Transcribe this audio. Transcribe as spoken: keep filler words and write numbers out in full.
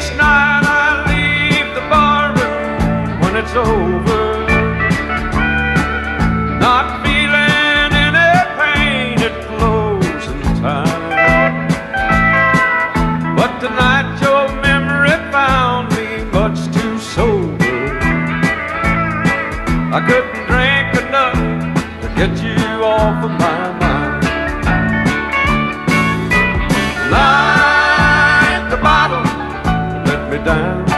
Each night I leave the barroom when it's over, not feeling any pain at closing time. But tonight your memory found me much too sober. I couldn't drink enough to get you off of my mind. Light the bottle, let me down.